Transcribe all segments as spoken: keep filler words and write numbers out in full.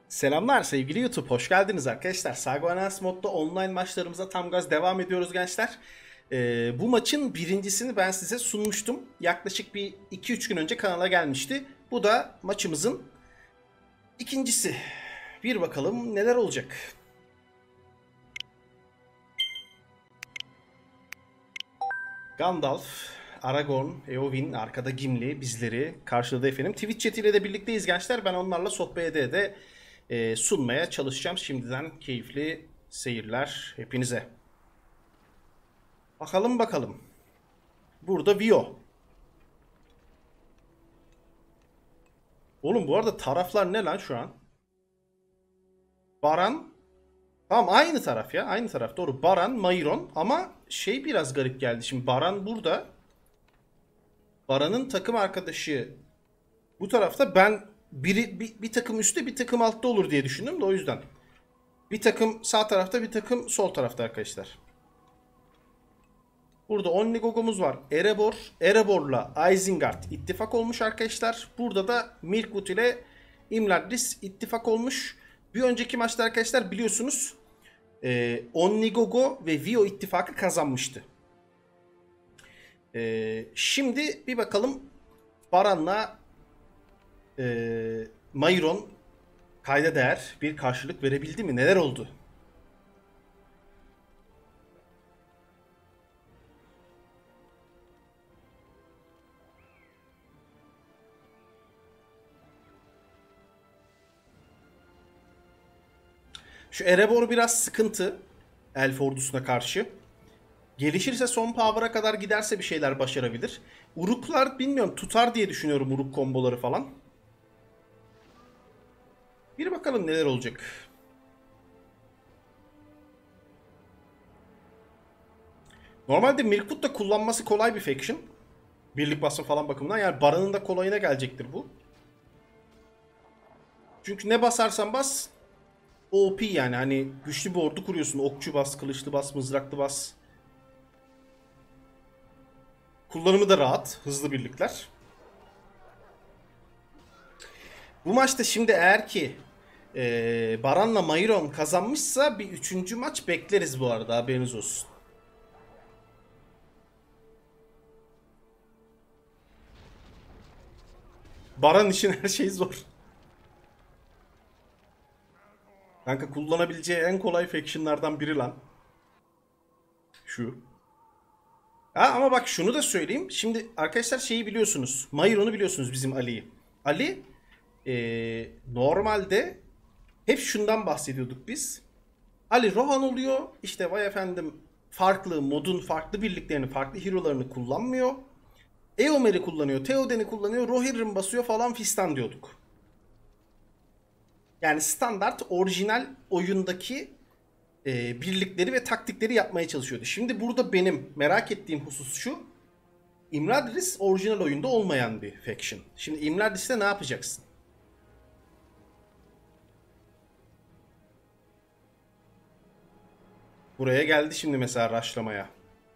Selamlar sevgili YouTube, hoş geldiniz arkadaşlar. Sago Anons modda online maçlarımıza tam gaz devam ediyoruz gençler. Ee, bu maçın birincisini ben size sunmuştum. Yaklaşık bir iki üç gün önce kanala gelmişti. Bu da maçımızın ikincisi. Bir bakalım neler olacak. Gandalf, Aragorn, Eowyn, arkada Gimli, bizleri karşıladı efendim. Twitch chat ile de birlikteyiz gençler. Ben onlarla sohbet ede de e, sunmaya çalışacağım. Şimdiden keyifli seyirler hepinize. Bakalım bakalım. Burada Vio. Oğlum bu arada taraflar ne lan şu an? Baran. Tamam aynı taraf ya. Aynı taraf doğru. Baran, Mayron ama şey biraz garip geldi. Şimdi Baran burada. Baran'ın takım arkadaşı bu tarafta, ben biri bir, bir takım üstte bir takım altta olur diye düşündüm de o yüzden. Bir takım sağ tarafta bir takım sol tarafta arkadaşlar. Burada Onligog'umuz var. Erebor. Erebor'la Isengard ittifak olmuş arkadaşlar. Burada da Mirkwood ile Imladris ittifak olmuş. Bir önceki maçta arkadaşlar biliyorsunuz e, Onligogo ve Vio ittifakı kazanmıştı. E, şimdi bir bakalım Baran'la e, Mayron kayda değer bir karşılık verebildi mi? Neler oldu? Şu Erebor biraz sıkıntı Elf ordusuna karşı. Gelişirse son power'a kadar giderse bir şeyler başarabilir. Uruklar bilmiyorum tutar diye düşünüyorum, Uruk komboları falan. Bir bakalım neler olacak. Normalde Mirkwood da kullanması kolay bir faction. Birlik basma falan bakımından. Yani Baran'ın da kolayına gelecektir bu. Çünkü ne basarsan bas O P, yani hani güçlü bir ordu kuruyorsun. Okçu bas, kılıçlı bas, mızraklı bas. Kullanımı da rahat. Hızlı birlikler. Bu maçta şimdi eğer ki e, Baran'la Mayron kazanmışsa bir üçüncü maç bekleriz bu arada, haberiniz olsun. Baran için her şey zor. Kanka kullanabileceği en kolay factionlardan biri lan. Şu. Ha, ama bak şunu da söyleyeyim. Şimdi arkadaşlar şeyi biliyorsunuz. Mayron'u biliyorsunuz, bizim Ali'yi. Ali ee, normalde hep şundan bahsediyorduk biz. Ali Rohan oluyor. İşte vay efendim farklı modun farklı birliklerini, farklı hero'larını kullanmıyor. Eomer'i kullanıyor, Theoden'i kullanıyor, Rohirrim basıyor falan fistan diyorduk. Yani standart orijinal oyundaki e, birlikleri ve taktikleri yapmaya çalışıyordu. Şimdi burada benim merak ettiğim husus şu. Imladris orijinal oyunda olmayan bir faction. Şimdi Imladris'te ne yapacaksın? Buraya geldi şimdi mesela rushlamaya.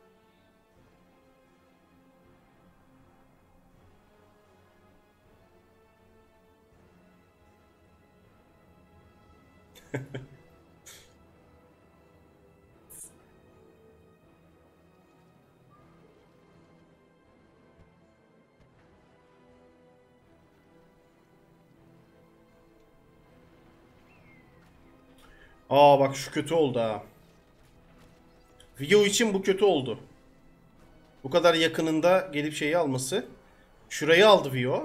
Aa bak şu kötü oldu ha. Video için bu kötü oldu. Bu kadar yakınında gelip şeyi alması. Şurayı aldı Vio.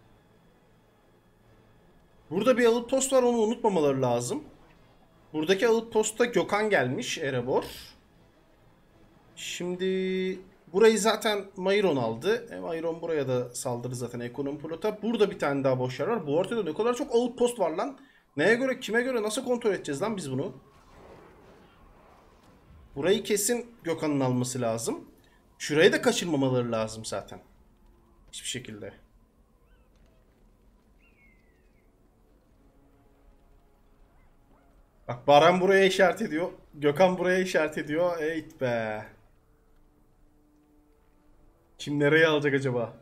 Burada bir outpost var, onu unutmamaları lazım. Buradaki outpost'a Gökhan gelmiş, Erebor. Şimdi burayı zaten Mayron aldı. E, Mayron buraya da saldırı zaten ekonomi plota. Burada bir tane daha boş yer var. Bu ortada ne kadar çok outpost var lan. Neye göre, kime göre, nasıl kontrol edeceğiz lan biz bunu? Burayı kesin Gökhan'ın alması lazım. Şurayı da kaçırmamaları lazım zaten. Hiçbir şekilde. Bak Baran buraya işaret ediyor. Gökhan buraya işaret ediyor. Eyt be. Kim nereye alacak acaba?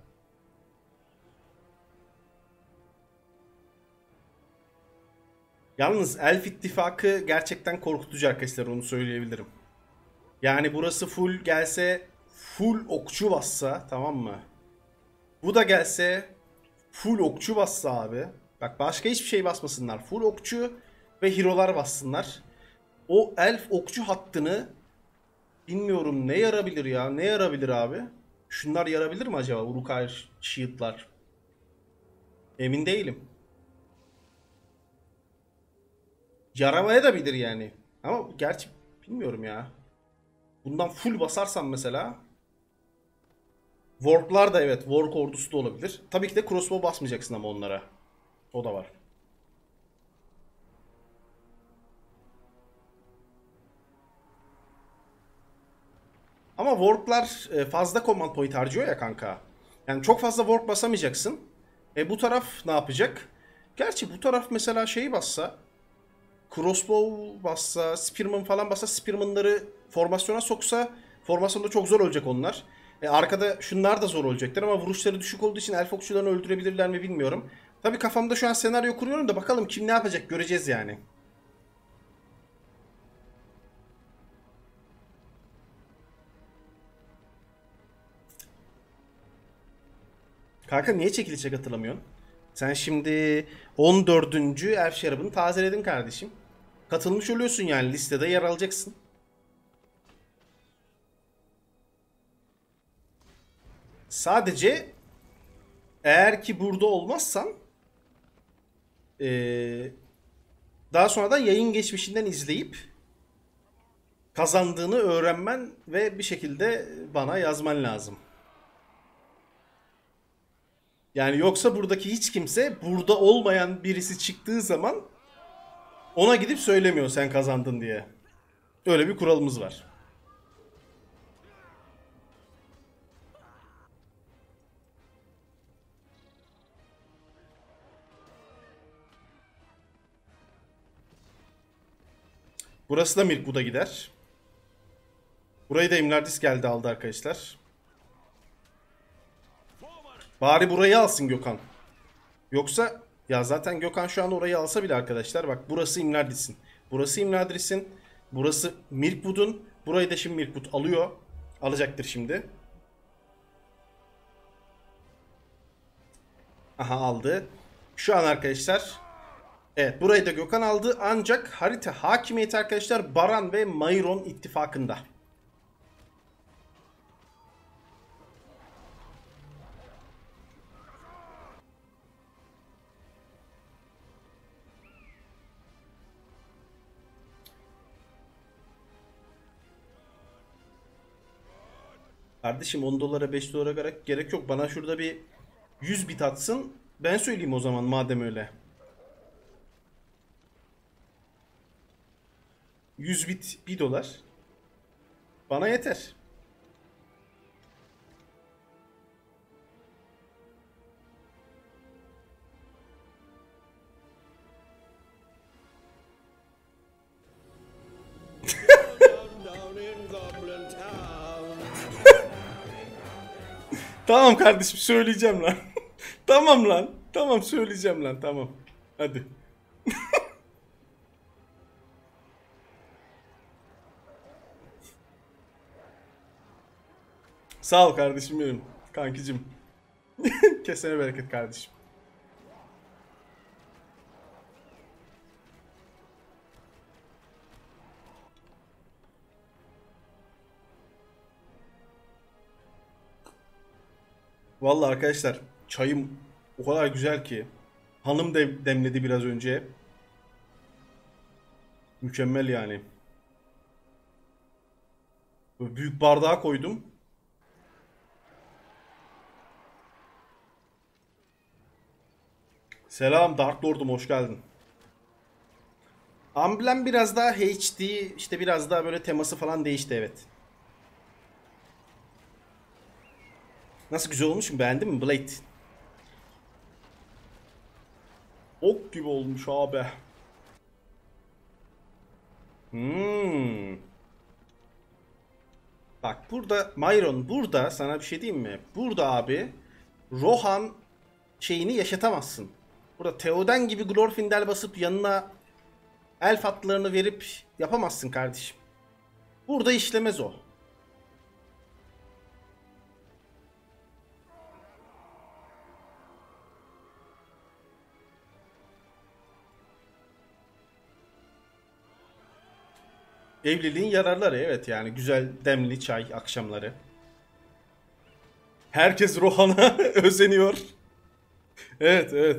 Yalnız Elf ittifakı gerçekten korkutucu arkadaşlar, onu söyleyebilirim. Yani burası full gelse, full okçu bassa, tamam mı? Bu da gelse full okçu bassa abi. Bak başka hiçbir şey basmasınlar. Full okçu ve hero'lar bassınlar. O elf okçu hattını bilmiyorum ne yarabilir ya. Ne yarabilir abi? Şunlar yarabilir mi acaba? Uruk-hai Shield'lar. Emin değilim. Yaramaya da bilir yani. Ama gerçi bilmiyorum ya. Bundan full basarsam mesela. Warp'lar da evet. Warp ordusu da olabilir. Tabii ki de crossbow basmayacaksın ama onlara. O da var. Ama Warp'lar e, fazla command point harcıyor ya kanka. Yani çok fazla Warp basamayacaksın. E bu taraf ne yapacak? Gerçi bu taraf mesela şeyi bassa, crossbow bassa, spearman falan bassa, spearmanları formasyona soksa, formasyonda çok zor olacak onlar. E arkada şunlar da zor olacaktır ama vuruşları düşük olduğu için elf okçularını öldürebilirler mi bilmiyorum. Tabii kafamda şu an senaryo kuruyorum da bakalım kim ne yapacak göreceğiz yani. Kanka niye çekilişe katılamıyorsun? Sen şimdi on dördüncü elf şarabını tazeledin kardeşim. Katılmış oluyorsun yani, listede yer alacaksın. Sadece eğer ki burada olmazsan ee, daha sonradan yayın geçmişinden izleyip kazandığını öğrenmen ve bir şekilde bana yazman lazım. Yani yoksa buradaki hiç kimse burada olmayan birisi çıktığı zaman ona gidip söylemiyor sen kazandın diye. Öyle bir kuralımız var. Burası da Mirkwood'a gider. Burayı da Imlardis geldi aldı arkadaşlar. Bari burayı alsın Gökhan. Yoksa ya zaten Gökhan şu an orayı alsa bile arkadaşlar, bak burası Imlardis'in. Burası Imlardis'in. Burası Mirkwood'un. Burayı da şimdi Mirkwood alıyor. Alacaktır şimdi. Aha aldı. Şu an arkadaşlar evet burayı da Gökhan aldı ancak harita hakimiyeti arkadaşlar Baran ve Mairon ittifakında. Kardeşim on dolara beş dolara gerek, gerek yok. Bana şurada bir yüz bit atsın. Ben söyleyeyim o zaman madem öyle. yüz bit bir dolar. Bana yeter. Tamam kardeşim söyleyeceğim lan. Tamam lan. Tamam söyleyeceğim lan tamam. Hadi. Sağ ol kardeşim benim. Kankicim. Kesene bereket kardeşim. Vallahi arkadaşlar çayım o kadar güzel ki. Hanım de demledi biraz önce. Mükemmel yani. Böyle büyük bardağa koydum. Selam Dark Lord'um, hoş geldin. Amblem biraz daha H D, işte biraz daha böyle teması falan değişti evet. Nasıl, güzel olmuş mu, beğendin mi Blade? Ok gibi olmuş abi. Hmm. Bak burada Myron, burada sana bir şey diyeyim mi? Burada abi Rohan şeyini yaşatamazsın. Burada Theoden gibi Glorfindel basıp yanına elf atlarını verip yapamazsın kardeşim. Burada işlemez o. Evliliğin yararları, evet, yani güzel demli çay akşamları. Herkes Rohan'a özeniyor. Evet, evet.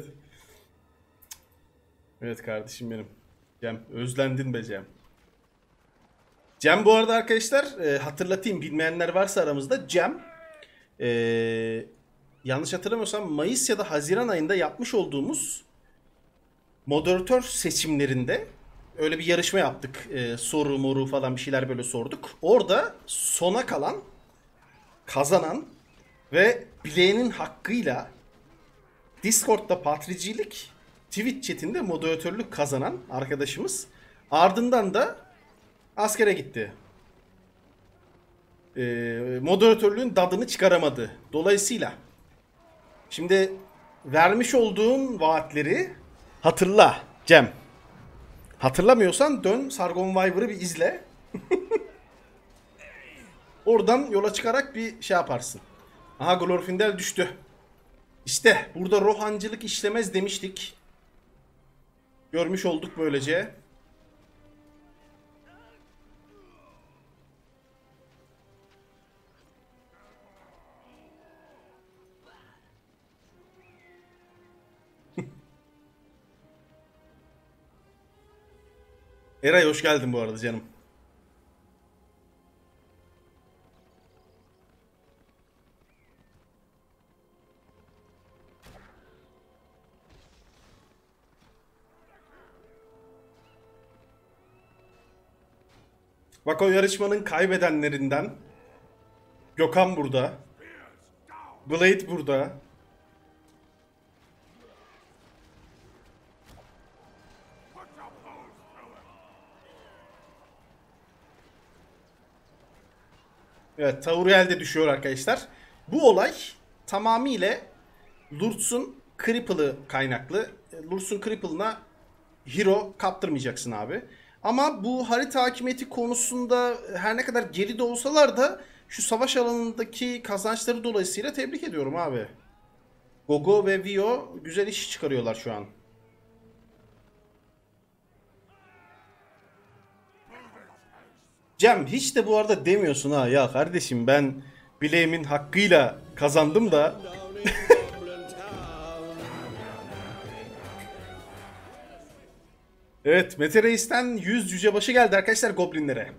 Evet kardeşim benim. Cem, özlendin be Cem. Cem bu arada arkadaşlar, e, hatırlatayım bilmeyenler varsa aramızda. Cem e, yanlış hatırlamıyorsam Mayıs ya da Haziran ayında yapmış olduğumuz moderatör seçimlerinde öyle bir yarışma yaptık. E, soru moru falan bir şeyler böyle sorduk. Orada sona kalan, kazanan ve bileğinin hakkıyla Discord'da patricilik, Twitch chatinde moderatörlük kazanan arkadaşımız. Ardından da askere gitti. Ee, moderatörlüğün dadını çıkaramadı. Dolayısıyla şimdi vermiş olduğun vaatleri hatırla Cem. Hatırlamıyorsan dön Sargon Weaver'ı bir izle. Oradan yola çıkarak bir şey yaparsın. Aha, Glorfindel düştü. İşte burada rohancılık işlemez demiştik. Görmüş olduk böylece. Eray hoş geldin bu arada canım. Bak, o yarışmanın kaybedenlerinden Gökhan burada. Blade burada. Evet, Tauriel de düşüyor arkadaşlar. Bu olay tamamıyla Lurtz'un Cripple'ı kaynaklı. Lurtz'un Cripple'ına hero kaptırmayacaksın abi. Ama bu harita hakimiyeti konusunda her ne kadar geride olsalar da şu savaş alanındaki kazançları dolayısıyla tebrik ediyorum abi. Gogo ve Vio güzel iş çıkarıyorlar şu an. Cem hiç de bu arada demiyorsun ha, ya kardeşim ben bileğimin hakkıyla kazandım da. Evet, Mete Reis'ten yüz cücebaşı geldi arkadaşlar goblinlere.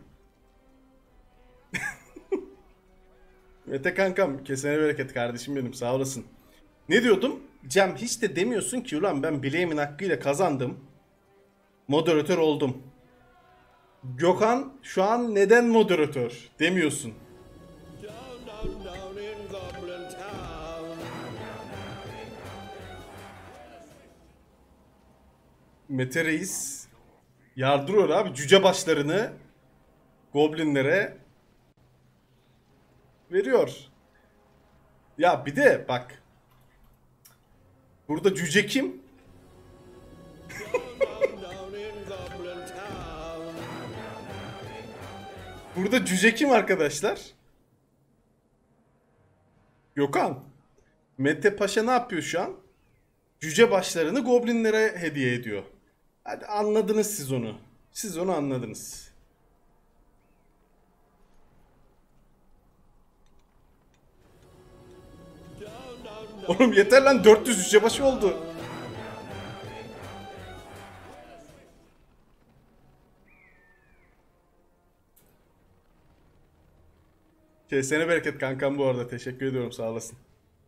Mete kankam, kesene bereket kardeşim benim, sağ olasın. Ne diyordum? Cem hiç de demiyorsun ki ulan ben bileğimin hakkıyla kazandım. Moderatör oldum. Gökhan şu an neden moderatör demiyorsun. Mete Reis yardırıyor abi cüce başlarını goblinlere veriyor. Ya bir de bak, burada cüce kim? Burada cüce kim arkadaşlar? Gökhan. Mete Paşa ne yapıyor şu an? Cüce başlarını goblinlere hediye ediyor. Hadi anladınız siz onu. Siz onu anladınız. Oğlum yeter lan, dört yüz cücebaşı oldu. Kesene bereket kankam bu arada. Teşekkür ediyorum, sağ olasın.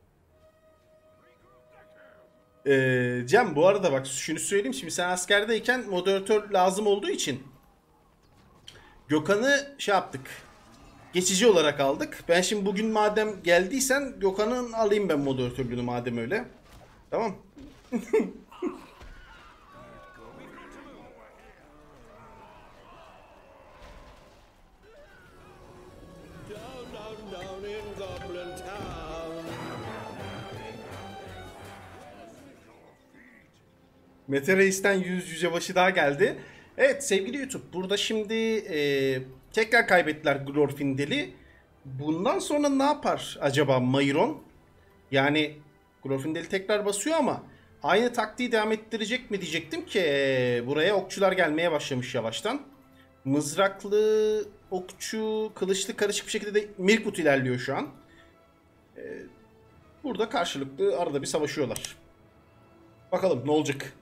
Ee, Cem bu arada bak şunu söyleyeyim. Şimdi sen askerdeyken moderatör lazım olduğu için Gökhan'ı şey yaptık. Geçici olarak aldık. Ben şimdi bugün madem geldiysen Gökhan'ın alayım ben moderatörlüğünü madem öyle. Tamam. Mete Reis'ten yüz yücebaşı daha geldi. Evet sevgili YouTube, burada şimdi e, tekrar kaybettiler Glorfindel'i. Bundan sonra ne yapar acaba Mayron? Yani Glorfindel tekrar basıyor ama aynı taktiği devam ettirecek mi diyecektim ki e, buraya okçular gelmeye başlamış yavaştan. Mızraklı, okçu, kılıçlı karışık bir şekilde de Mirkwood ilerliyor şu an. E, burada karşılıklı arada bir savaşıyorlar. Bakalım ne olacak?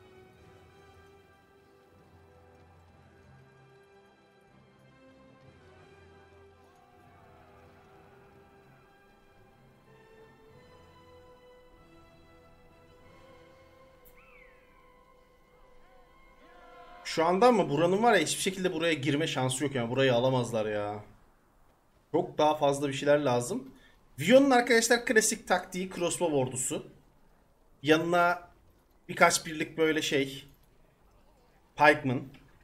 Şu anda ama buranın var ya hiçbir şekilde buraya girme şansı yok yani. Burayı alamazlar ya. Çok daha fazla bir şeyler lazım. Vion'un arkadaşlar klasik taktiği crossbow ordusu. Yanına birkaç birlik böyle şey. Pikeman.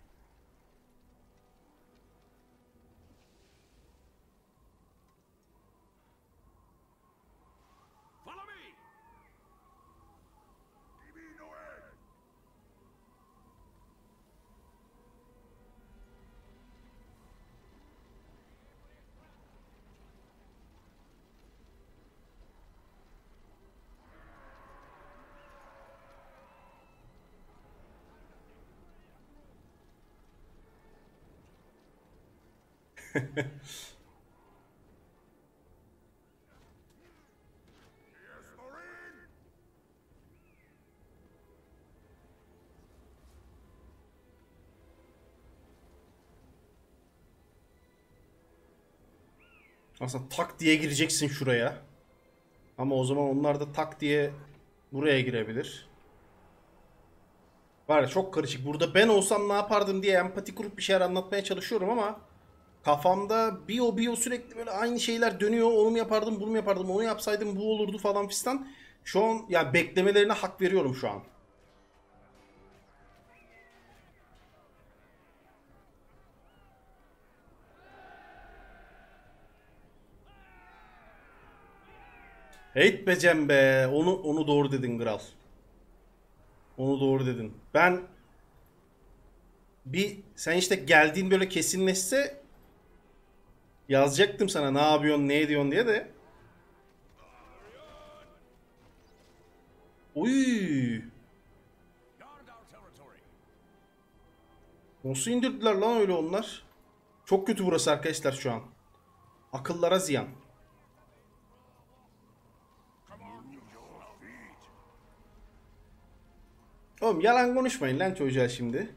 Aslında tak diye gireceksin şuraya. Ama o zaman onlar da tak diye buraya girebilir. Var ya çok karışık. Burada ben olsam ne yapardım diye empati kurup bir şeyler anlatmaya çalışıyorum ama kafamda bir o bir o sürekli böyle aynı şeyler dönüyor. Onu mu yapardım, bunu mu yapardım, onu yapsaydım bu olurdu falan fistan. Şu an ya beklemelerine hak veriyorum şu an. Heyt be Cem be. Onu, onu doğru dedin kral. Onu doğru dedin. Ben bir sen işte geldiğin böyle kesinleşse yazacaktım sana ne yapıyorsun ne ediyorsun diye de. Uy. Nasıl indirdiler lan öyle onlar? Çok kötü burası arkadaşlar şu an. Akıllara ziyan. Oğlum yalan konuşmayın lan çocuğa şimdi.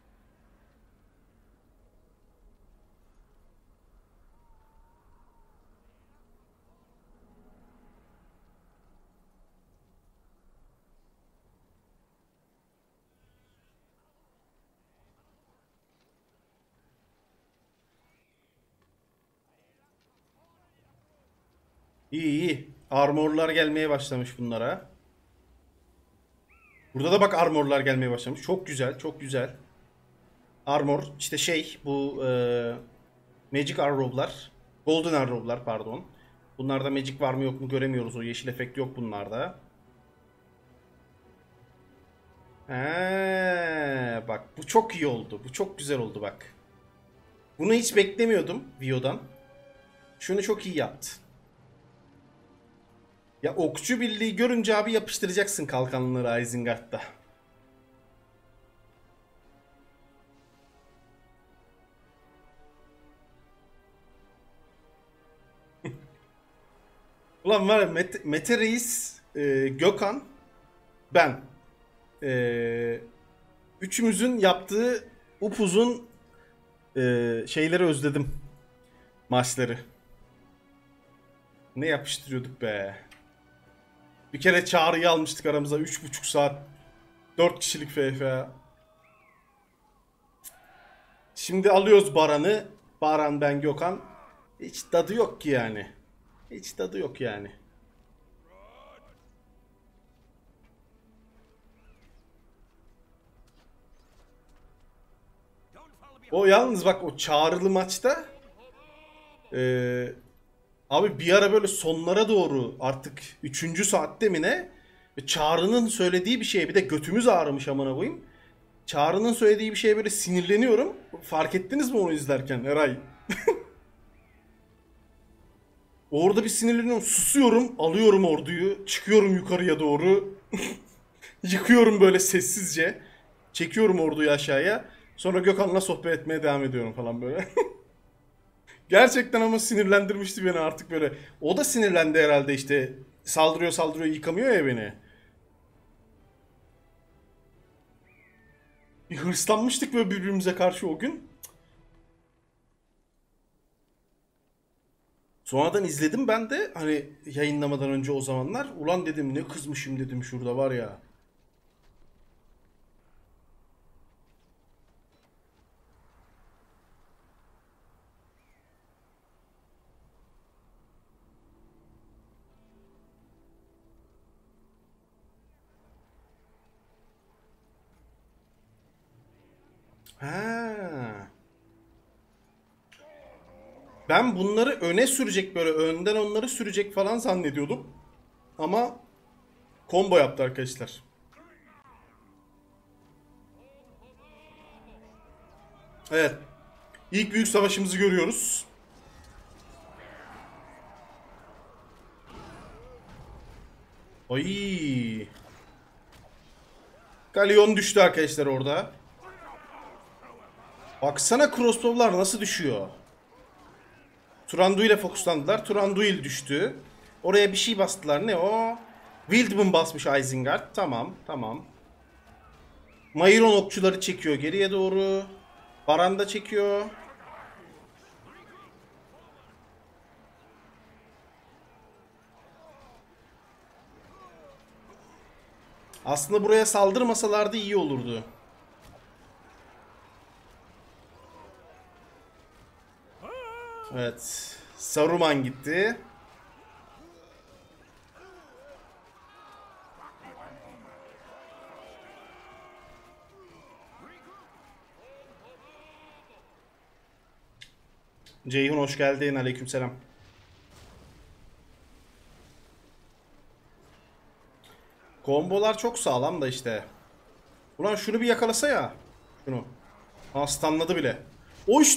İyi iyi. Armorlar gelmeye başlamış bunlara. Burada da bak armorlar gelmeye başlamış. Çok güzel, çok güzel. Armor işte şey bu e, Magic Arrow'lar. Golden Arrow'lar pardon. Bunlarda magic var mı yok mu göremiyoruz. O yeşil efekt yok bunlarda. He, bak bu çok iyi oldu. Bu çok güzel oldu bak. Bunu hiç beklemiyordum Vio'dan. Şunu çok iyi yaptı. Ya okçu birliği görünce abi yapıştıracaksın kalkanları Isengard'da. Ulan var ya Mete, Mete Reis, e, Gökhan, ben. E, üçümüzün yaptığı upuzun e, şeyleri özledim. Maçları. Ne yapıştırıyorduk be. Bir kere Çağrı'yı almıştık aramıza üç buçuk saat. dört kişilik F F. Şimdi alıyoruz Baran'ı. Baran ben Gökhan. Hiç tadı yok ki yani. Hiç tadı yok yani. O yalnız bak o çağrılı maçta ee, abi bir ara böyle sonlara doğru artık üçüncü saatte mi ne? Çağrı'nın söylediği bir şey bir de götümüz ağrımış amına koyayım. Çağrı'nın söylediği bir şeye böyle sinirleniyorum. Fark ettiniz mi onu izlerken Eray? Orada bir sinirleniyorum. Susuyorum. Alıyorum orduyu. Çıkıyorum yukarıya doğru. Yıkıyorum böyle sessizce. Çekiyorum orduyu aşağıya. Sonra Gökhan'la sohbet etmeye devam ediyorum falan böyle. Gerçekten ama sinirlendirmişti beni artık böyle. O da sinirlendi herhalde işte. Saldırıyor saldırıyor yıkamıyor ya beni. Bir hırslanmıştık böyle birbirimize karşı o gün. Sonradan izledim ben de hani yayınlamadan önce o zamanlar. Ulan dedim ne kızmışım dedim şurada var ya. Ha. Ben bunları öne sürecek böyle önden onları sürecek falan zannediyordum. Ama combo yaptı arkadaşlar. Evet. İlk büyük savaşımızı görüyoruz. Ay. Galyon düştü arkadaşlar orada. Baksana crossbow'lar nasıl düşüyor. Turanduil'e fokuslandılar. Turanduil düştü. Oraya bir şey bastılar. Ne o? Wildman basmış Isengard. Tamam, tamam. Mayron okçuları çekiyor geriye doğru. Baran da çekiyor. Aslında buraya saldırmasalardı iyi olurdu. Evet. Saruman gitti. Ceyhun hoş geldin. Aleykümselam. Kombolar çok sağlam da işte. Ulan şunu bir yakalasa ya. Şunu. Aslanladı bile. Oş.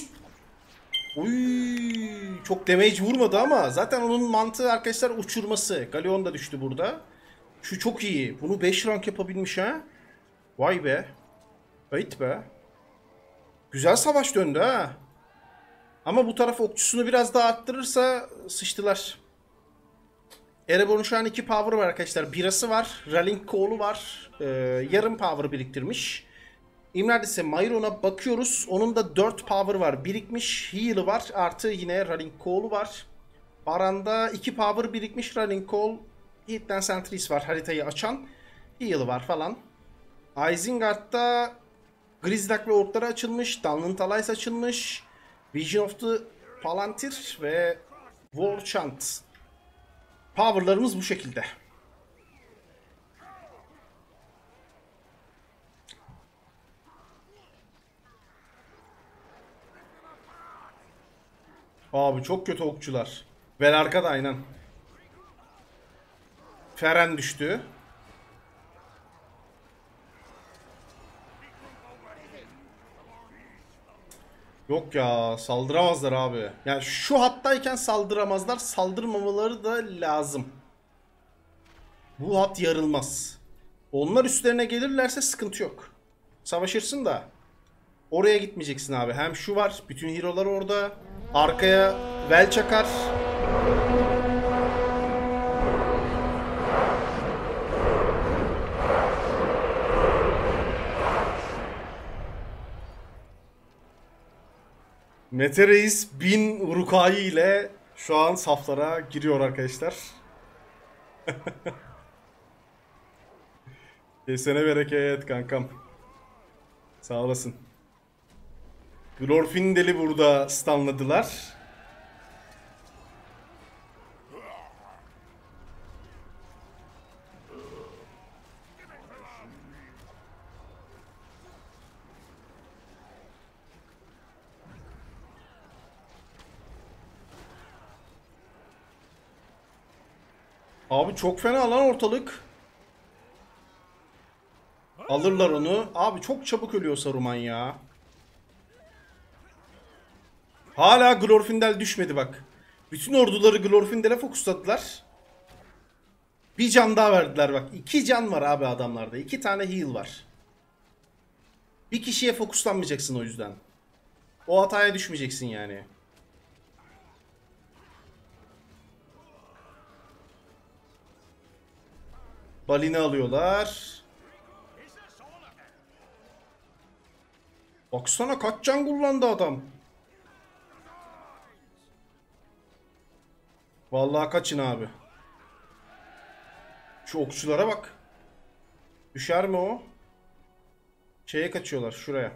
Uy, çok damage vurmadı ama zaten onun mantığı arkadaşlar uçurması. Galeon da düştü burada. Şu çok iyi. Bunu beş rank yapabilmiş ha. Vay be. Ayıt be. Güzel savaş döndü ha. Ama bu taraf okçusunu biraz daha arttırırsa sıçtılar. Erebor'un şu an iki power var arkadaşlar. Birası var. Rallying Call'u var. Ee, yarım power biriktirmiş. İmrad ise Myron'a bakıyoruz. Onun da dört power var. Birikmiş. Heal'ı var. Artı yine Rallying Call'u var. Baran'da iki power birikmiş. Rallying Call. Hidden Sentries var. Haritayı açan. Heal'ı var falan. Isengard'da Grizzlak ve Orkları açılmış. Dunland Allies açılmış. Vision of the Palantir ve War Chant. Power'larımız bu şekilde. Abi çok kötü okçular. Vel arkada aynen. Feren düştü. Yok ya saldıramazlar abi. Yani şu hattayken saldıramazlar. Saldırmamaları da lazım. Bu hat yarılmaz. Onlar üstlerine gelirlerse sıkıntı yok. Savaşırsın da oraya gitmeyeceksin abi. Hem şu var. Bütün hero'lar orada. Arkaya vel çakar. Mete Reis bin Urukayı ile şu an saflara giriyor arkadaşlar. Kesene bereket kankam. Sağ olasın. Glorfindel'i burada stunladılar. Abi çok fena lan ortalık. Alırlar onu. Abi çok çabuk ölüyor Saruman ya. Hala Glorfindel düşmedi bak. Bütün orduları Glorfindel'e fokusladılar. Bir can daha verdiler bak. İki can var abi adamlarda. İki tane heal var. Bir kişiye fokuslanmayacaksın o yüzden. O hataya düşmeyeceksin yani. Balini alıyorlar. Baksana kaç can kullandı adam. Vallahi kaçın abi. Şu okçulara bak. Düşer mi o? Şeye kaçıyorlar şuraya.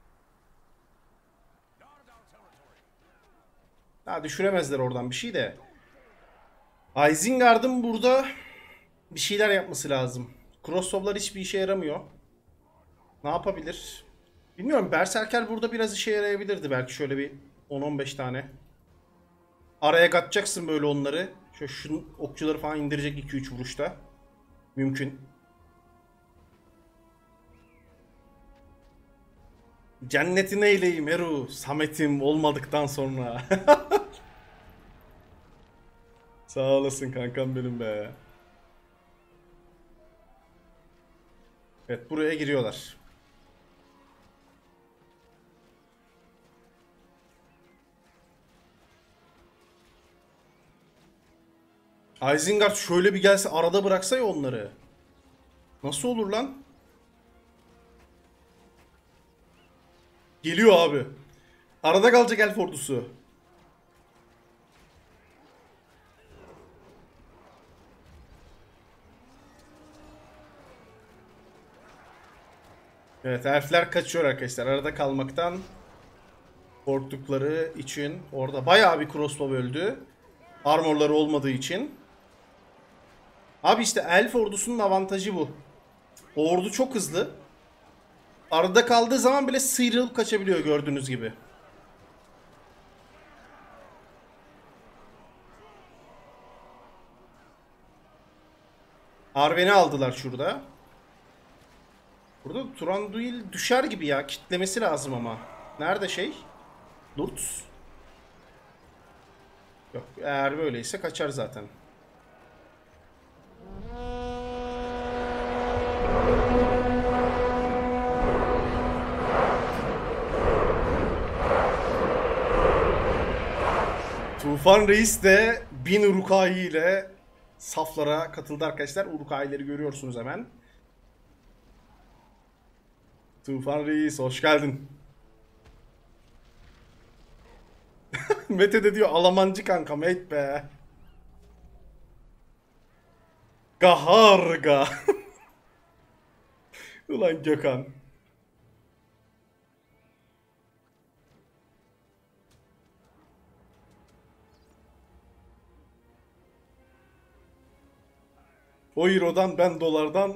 Ha düşüremezler oradan bir şey de. Isengard'ın burada bir şeyler yapması lazım. Crossbow'lar hiçbir işe yaramıyor. Ne yapabilir? Bilmiyorum. Berserker burada biraz işe yarayabilirdi. Belki şöyle bir on on beş tane. Araya katacaksın böyle onları. Şöyle şu okçuları falan indirecek iki üç vuruşta. Mümkün. Cennetine eyleyim Eru. Samet'im olmadıktan sonra. Sağ olasın kankam benim be. Evet buraya giriyorlar. Isengard şöyle bir gelse arada bıraksa ya onları. Nasıl olur lan? Geliyor abi. Arada kalacak elf ordusu. Evet elfler kaçıyor arkadaşlar. Arada kalmaktan korktukları için. Orada bayağı bir crossbow öldü. Armorları olmadığı için. Abi işte elf ordusunun avantajı bu. O ordu çok hızlı. Arada kaldığı zaman bile sıyrılıp kaçabiliyor gördüğünüz gibi. Arwen'i aldılar şurada. Burada Turanduil düşer gibi ya. Kitlemesi lazım ama. Nerede şey? Lurtz. Yok eğer böyleyse kaçar zaten. Tufan Reis de bin Uruk-hai ile saflara katıldı arkadaşlar. Uruk-hai'leri görüyorsunuz hemen. Tufan Reis hoş geldin. Mete de diyor Almancı kanka mate be. Gaharga. Ulan Gökhan. O Euro'dan ben dolardan.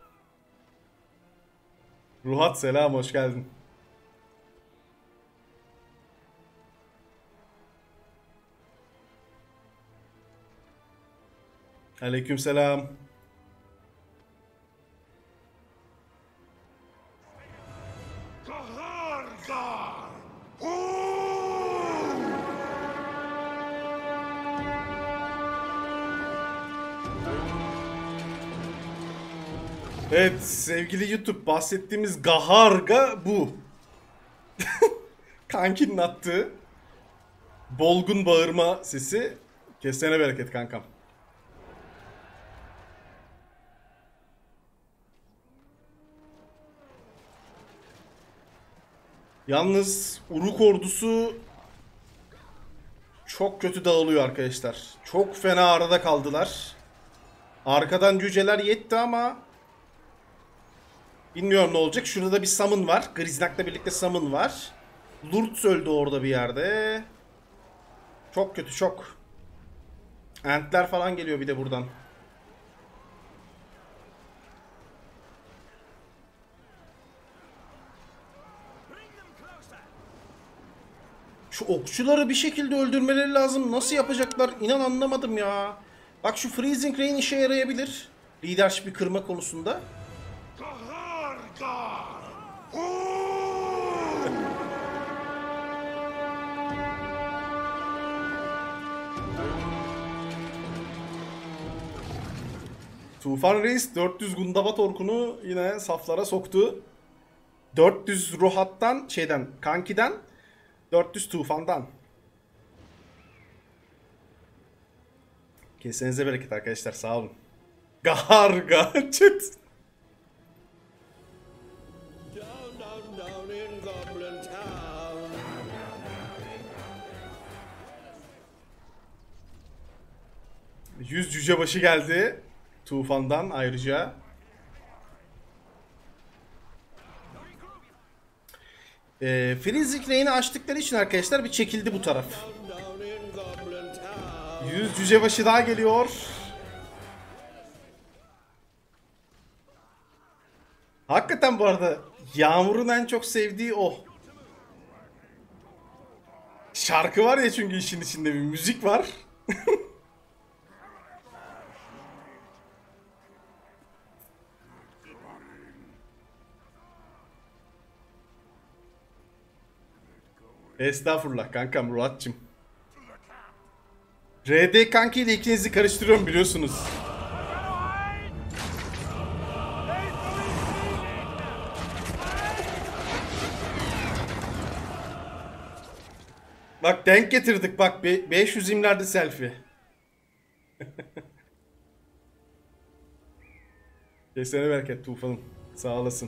Ruhat selam hoş geldin. Aleyküm selam. Evet sevgili YouTube bahsettiğimiz Gaharga bu. Kankinin attığı bolgun bağırma sesi. Kesene bereket kankam. Yalnız Uruk ordusu çok kötü dağılıyor arkadaşlar. Çok fena arada kaldılar. Arkadan cüceler yetti ama bilmiyorum ne olacak. Şurada da bir summon var. Griznak'la birlikte summon var. Lurtz öldü orada bir yerde. Çok kötü çok. Entler falan geliyor bir de buradan. Şu okçuları bir şekilde öldürmeleri lazım. Nasıl yapacaklar? İnan anlamadım ya. Bak şu Freezing Rain işe yarayabilir. Leadership'i kırma konusunda. Tufan Reis dört yüz Gundabad orkunu yine saflara soktu. dört yüz Ruhat'tan şeyden Kanki'den dört yüz Tufan'dan. Kesenize bereket arkadaşlar, sağ olun. Garga chat. yüz cücebaşı geldi Tufan'dan ayrıca. E, Freezing Rain'i açtıkları için arkadaşlar bir çekildi bu taraf. yüz cücebaşı daha geliyor. Hakikaten bu arada Yağmur'un en çok sevdiği o. Şarkı var ya, çünkü işin içinde bir müzik var. Estağfurullah kankam Ruat'cığım. R D kanki ile ikinizi karıştırıyorum biliyorsunuz. Bak denk getirdik bak, beş yüz imlerde selfie. Kesene bereket Tufan'ım, sağ olasın.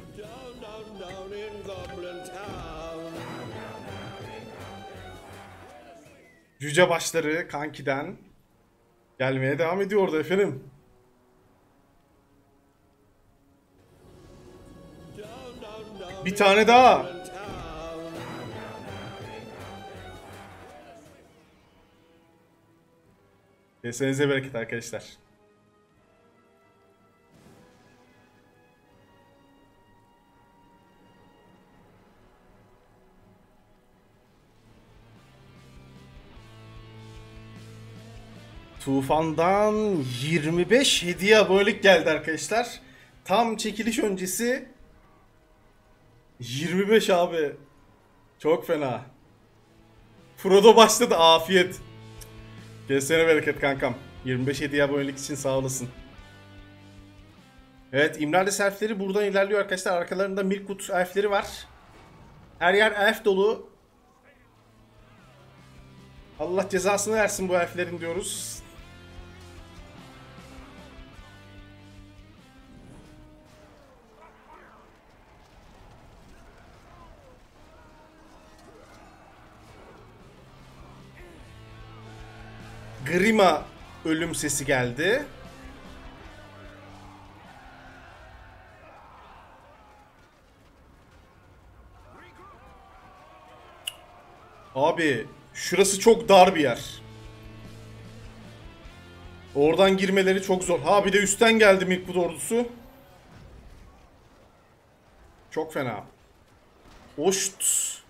Cüce başları Kanki'den gelmeye devam ediyordu efendim. Bir tane daha. Kesenize bereket arkadaşlar. Tufan'dan yirmi beş hediye abonelik geldi arkadaşlar. Tam çekiliş öncesi yirmi beş abi. Çok fena. Frodo başladı, afiyet. Kesene bereket kankam. yirmi beş hediye abonelik için sağ olasın. Evet, İmrali elfleri buradan ilerliyor arkadaşlar. Arkalarında Mirkwood elfleri var. Her yer elf dolu. Allah cezasını versin bu elflerin diyoruz. Grima ölüm sesi geldi. Abi şurası çok dar bir yer. Oradan girmeleri çok zor. Ha bir de üstten geldi Mirkwood ordusu. Çok fena. Oşt.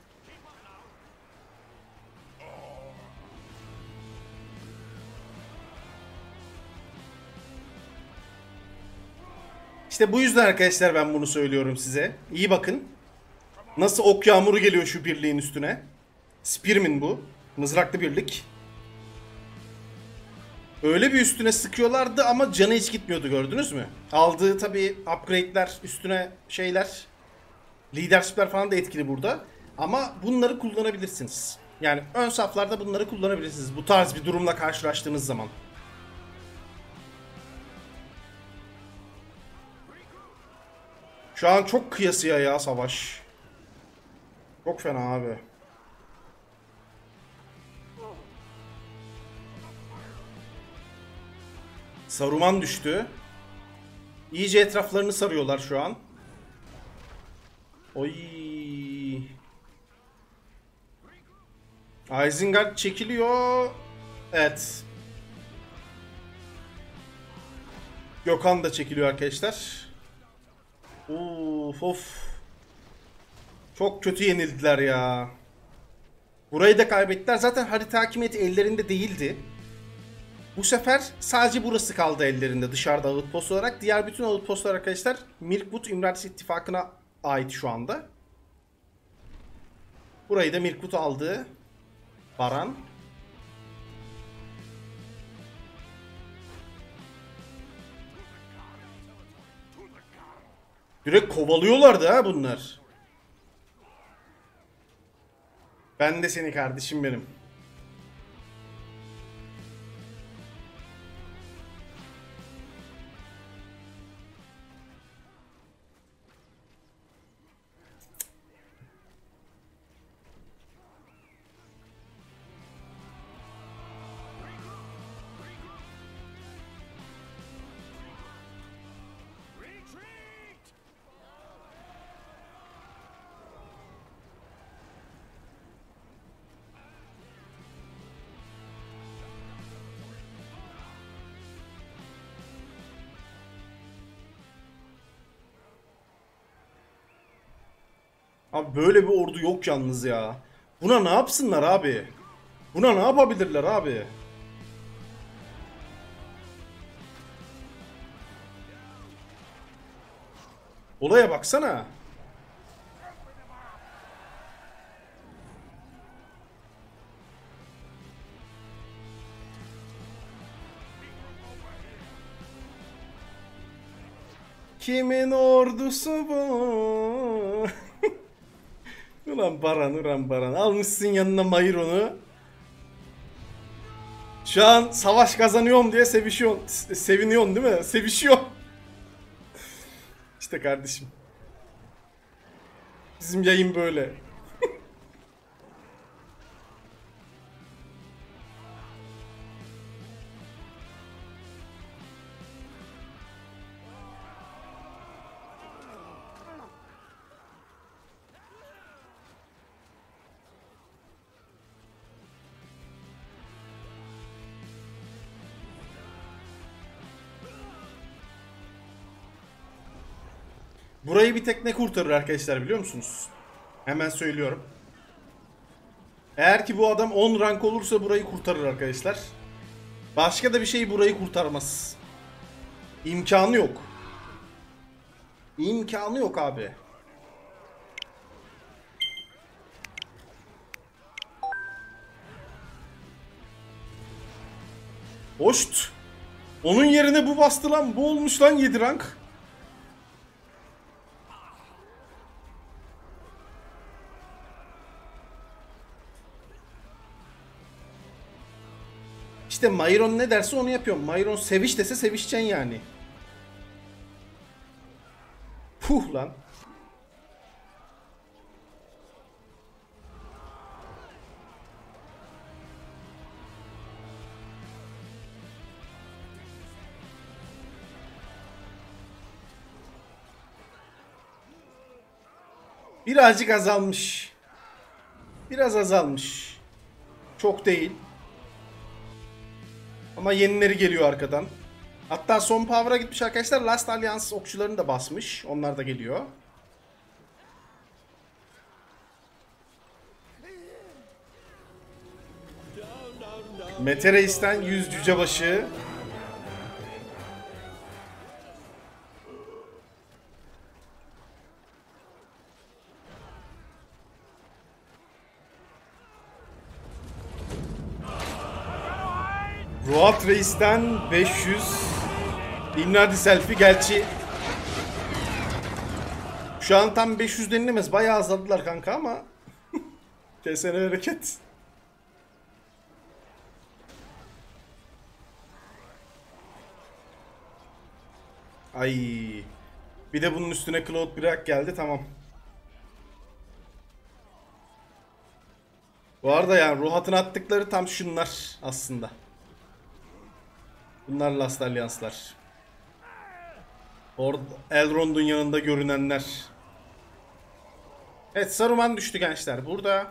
İşte bu yüzden arkadaşlar ben bunu söylüyorum size. İyi bakın. Nasıl ok yağmuru geliyor şu birliğin üstüne. Spearman bu. Mızraklı birlik. Öyle bir üstüne sıkıyorlardı ama canı hiç gitmiyordu, gördünüz mü? Aldığı tabi upgrade'ler, üstüne şeyler, leadership'ler falan da etkili burada. Ama bunları kullanabilirsiniz. Yani ön saflarda bunları kullanabilirsiniz. Bu tarz bir durumla karşılaştığınız zaman. Şu an çok kıyasıya ya savaş. Çok fena abi. Saruman düştü. İyice etraflarını sarıyorlar şu an. Oy. Isengard çekiliyor. Evet. Gökhan da çekiliyor arkadaşlar. Of of. Çok kötü yenildiler ya. Burayı da kaybettiler. Zaten harita hakimiyeti ellerinde değildi. Bu sefer sadece burası kaldı ellerinde dışarıda outpost olarak. Diğer bütün outpostlar arkadaşlar Mirkwood İmralis İttifakı'na ait şu anda. Burayı da Mirkut aldı. Baran. Direkt kovalıyorlardı ha bunlar. Ben de seni kardeşim benim. Abi böyle bir ordu yok yalnız ya. Buna ne yapsınlar abi? Buna ne yapabilirler abi? Olaya baksana. Kimin ordusu bu? Ulan Baran, ulan Baran. Almışsın yanına Mayron'u. Şu an savaş kazanıyorum diye sevişiyorsun. Seviniyorsun değil mi? Sevişiyor. İşte kardeşim. Bizim yayın böyle. Burayı bir tek ne kurtarır arkadaşlar biliyor musunuz? Hemen söylüyorum. Eğer ki bu adam on rank olursa burayı kurtarır arkadaşlar. Başka da bir şey burayı kurtarmaz. İmkanı yok. İmkanı yok abi. Hoşt. Onun yerine bu bastı lan. Bu olmuş lan yedi rank. İşte Mayron ne derse onu yapıyorum. Mayron seviş dese sevişeceksin yani. Puh lan. Birazcık azalmış. Biraz azalmış. Çok değil. Ama yenileri geliyor arkadan. Hatta son power'a gitmiş arkadaşlar. Last Alliance okçularını da basmış. Onlar da geliyor. Mete Reis'ten yüz cücebaşı. Ruat Reis'ten beş yüz. İmnadi selfie gerçi. Şu an tam beş yüz denilemez. Bayağı azaldılar kanka ama. Kesene bereket. Ay. Bir de bunun üstüne Cloud Brak geldi, tamam. Bu arada yani Ruhat'ın attıkları tam şunlar aslında. Bunlar Last Alliance'lar. Orada Elrond'un yanında görünenler. Evet, Saruman düştü gençler. Burada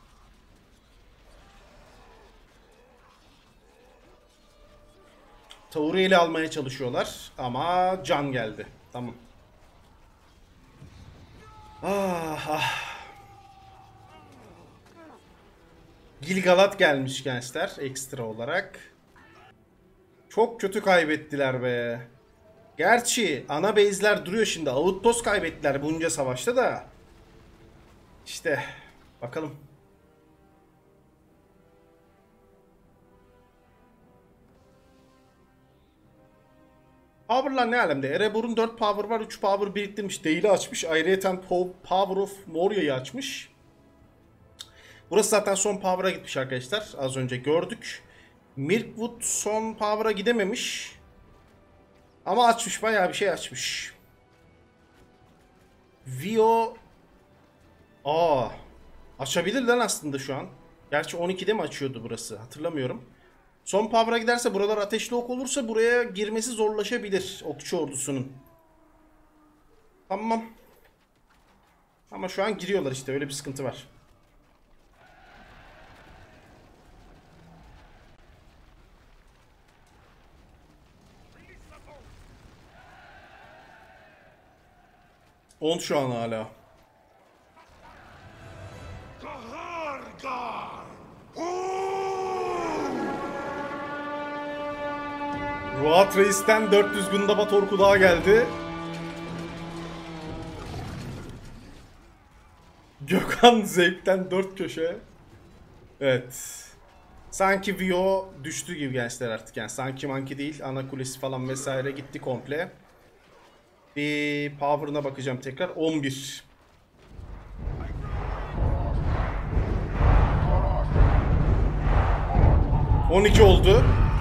Tauriel'i almaya çalışıyorlar ama can geldi. Tamam. Ah ah. Gilgalad gelmiş gençler ekstra olarak. Çok kötü kaybettiler be. Gerçi ana base'ler duruyor şimdi. Outpost kaybettiler bunca savaşta da. İşte bakalım. Power'lar ne alemde? Erebor'un dört power var, üç power biriktirmiş. Değili açmış. Ayrıyeten Power of Moria'yı açmış. Burası zaten son power'a gitmiş arkadaşlar. Az önce gördük. Mirkwood son power'a gidememiş. Ama açmış, bayağı bir şey açmış. Vio... Aa, açabilir lan aslında şu an. Gerçi on ikide mi açıyordu burası? Hatırlamıyorum. Son power'a giderse, buralar ateşli ok olursa buraya girmesi zorlaşabilir okçu ordusunun. Tamam. Ama şu an giriyorlar işte, öyle bir sıkıntı var. on şu an hala. Ruat Reis'ten dört yüz Gundaba Torku daha geldi. Gökhan Zevk'ten dört köşe. Evet. Sanki Vio düştü gibi gençler artık yani. Sanki manki değil. Ana kulesi falan vesaire gitti komple. Bir power'ına bakacağım tekrar. on bir. on iki oldu.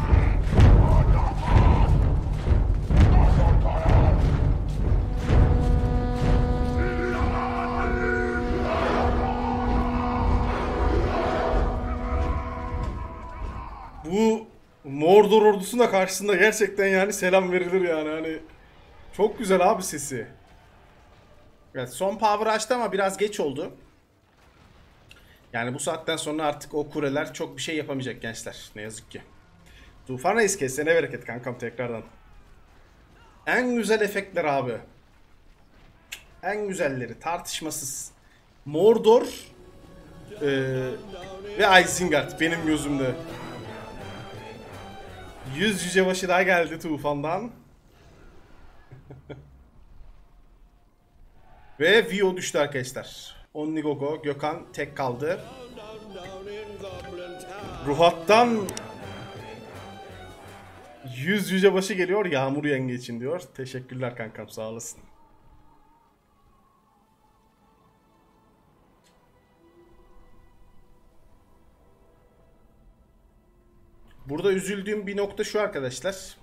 Bu Mordor ordusuna karşısında gerçekten yani selam verilir yani, hani çok güzel abi sesi. Evet, son power açtı ama biraz geç oldu. Yani bu saatten sonra artık o kuleler çok bir şey yapamayacak gençler, ne yazık ki. Tufan Reis, kesene bereket kankam tekrardan. En güzel efektler abi. En güzelleri tartışmasız. Mordor e, ve Isengard benim gözümde. yüz yücebaşı daha geldi Tufan'dan. Ve Vio düştü arkadaşlar. Onnigogo, Gökhan tek kaldı. Ruhat'tan yüz yücebaşı geliyor Yağmur Yenge için diyor. Teşekkürler kankam, sağ olasın. Burada üzüldüğüm bir nokta şu arkadaşlar.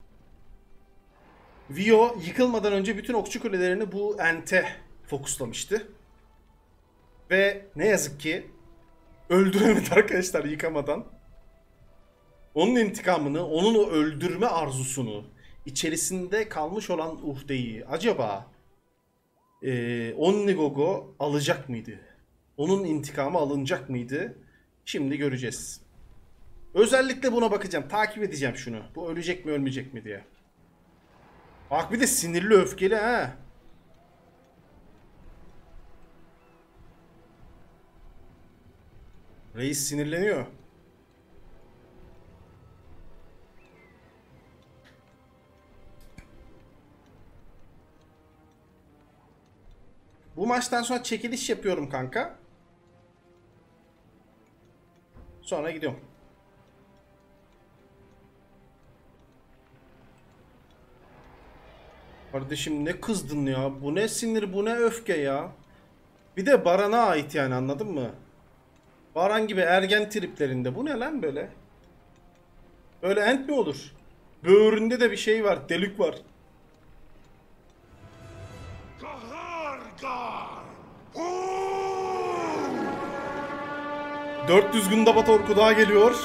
Vio yıkılmadan önce bütün okçu kulelerini bu ente fokuslamıştı. Ve ne yazık ki öldüremedi arkadaşlar yıkamadan. Onun intikamını, onun o öldürme arzusunu, içerisinde kalmış olan uhdeyi acaba e, Onnigogo alacak mıydı? Onun intikamı alınacak mıydı? Şimdi göreceğiz. Özellikle buna bakacağım. Takip edeceğim şunu. Bu ölecek mi ölmeyecek mi diye. Bak bir de sinirli öfkeli ha. Reis sinirleniyor. Bu maçtan sonra çekiliş yapıyorum kanka. Sonra gidiyorum. Kardeşim ne kızdın ya? Bu ne sinir, bu ne öfke ya? Bir de Baran'a ait yani, anladın mı? Baran gibi ergen triplerinde. Bu ne lan böyle? Böyle ent mi olur? Böğründe de bir şey var. Delik var. dört yüz Gundaba Torku daha geliyor.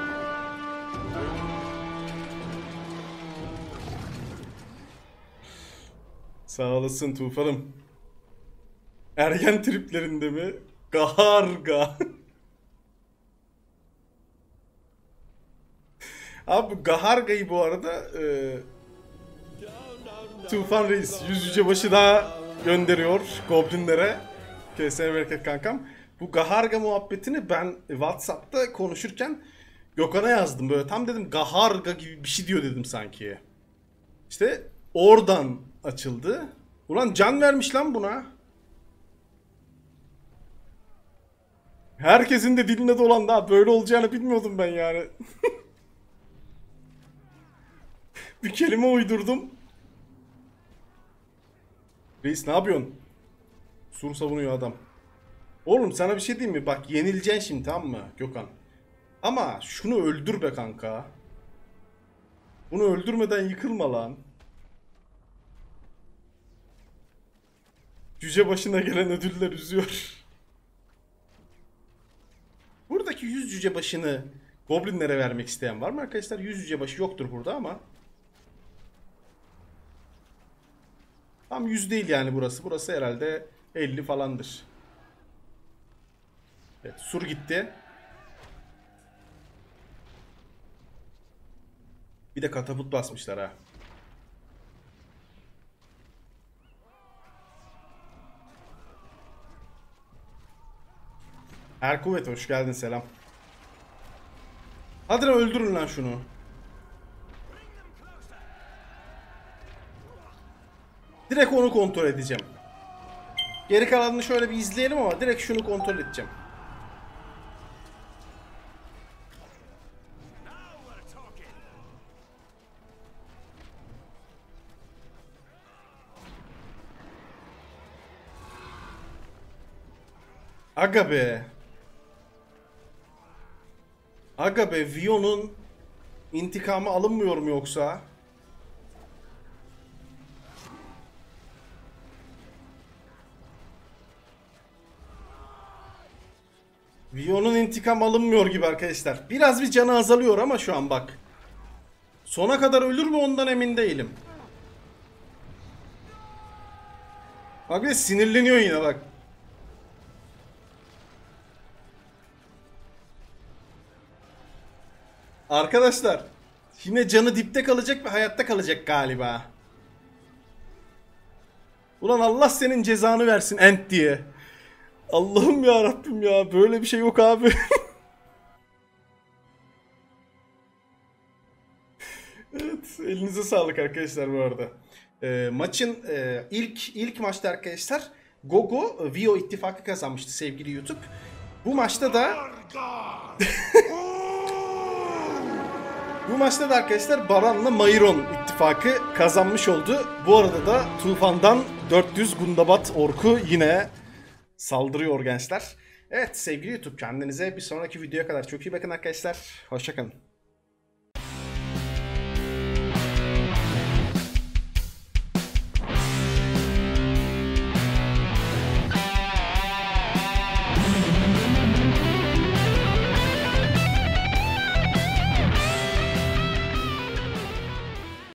Sağ olasın Tufan'ım. Ergen triplerinde mi? Gaharga. Abi Gaharga'yı bu arada e, Tufan Reis yüz yüce başı daha gönderiyor Goblinlere. Kesene bereket kankam. Bu Gaharga muhabbetini ben WhatsApp'ta konuşurken Gökhan'a yazdım. Böyle tam dedim Gaharga gibi bir şey diyor dedim sanki. İşte oradan açıldı. Ulan can vermiş lan buna. Herkesin de diline dolandı ha. Böyle olacağını bilmiyordum ben yani. Bir kelime uydurdum. Reis ne yapıyorsun? Sur savunuyor adam. Oğlum sana bir şey diyeyim mi? Bak yenileceksin şimdi, tamam mı Gökhan? Ama şunu öldür be kanka. Bunu öldürmeden yıkılma lan. Cüce başına gelen ödüller üzüyor. Buradaki yüz cüce başını goblinlere vermek isteyen var mı arkadaşlar? yüz cüce başı yoktur burada ama. Tam yüz değil yani burası. Burası herhalde elli falandır. Evet, sur gitti. Bir de katapult basmışlar ha. Erkuvet hoş geldin, selam. Hadi lan öldürün lan şunu. Direkt onu kontrol edeceğim. Geri kalanını şöyle bir izleyelim ama direkt şunu kontrol edeceğim. Aga be. Aga be, Vion'un intikamı alınmıyor mu yoksa? Vion'un intikam alınmıyor gibi arkadaşlar. Biraz bir canı azalıyor ama şu an bak. Sona kadar ölür mü ondan emin değilim. Bak bir de sinirleniyor yine bak. Arkadaşlar yine canı dipte kalacak ve hayatta kalacak galiba. Ulan Allah senin cezanı versin Ent diye. Allah'ım ya Rabbim ya, böyle bir şey yok abi. Evet, elinize sağlık arkadaşlar bu arada. Ee, maçın e, ilk ilk maçta arkadaşlar Gogo Vio ittifakı kazanmıştı sevgili YouTube. Bu maçta da Bu maçta da arkadaşlar Baran'la Mayron ittifakı kazanmış oldu. Bu arada da Tufan'dan dört yüz Gundabat orku yine saldırıyor gençler. Evet sevgili YouTube, kendinize bir sonraki videoya kadar çok iyi bakın arkadaşlar. Hoşça kalın.